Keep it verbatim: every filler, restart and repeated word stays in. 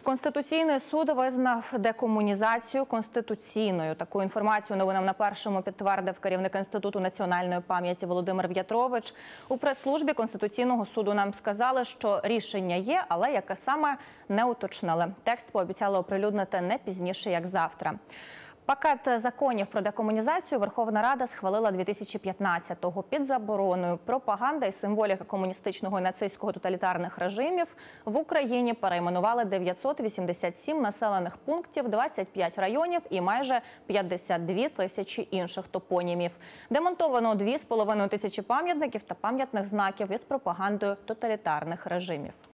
Конституційний суд визнав декомунізацію конституційною. Таку інформацію новинам на першому підтвердив керівник Інституту національної пам'яті Володимир В'ятрович. У прес-службі Конституційного суду нам сказали, що рішення є, але яке саме – не уточнили. Текст пообіцяли оприлюднити не пізніше, як завтра. Пакет законів про декомунізацію Верховна Рада схвалила дві тисячі п'ятнадцятого. Під забороною пропаганда і символіка комуністичного і нацистського тоталітарних режимів в Україні перейменували дев'ятсот вісімдесят сім населених пунктів, двадцять п'ять районів і майже п'ятдесят дві тисячі інших топонімів. Демонтовано дві з половиною тисячі пам'ятників та пам'ятних знаків із пропагандою тоталітарних режимів.